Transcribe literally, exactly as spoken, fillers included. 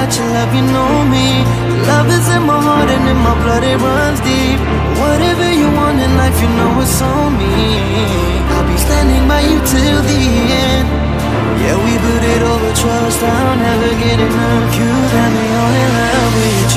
about your love, you know me. Love is in my heart and in my blood, it runs deep. Whatever you want in life, you know it's on me. I'll be standing by you till the end. Yeah, we built it over trust, I'll never get enough. You got me all in love with you.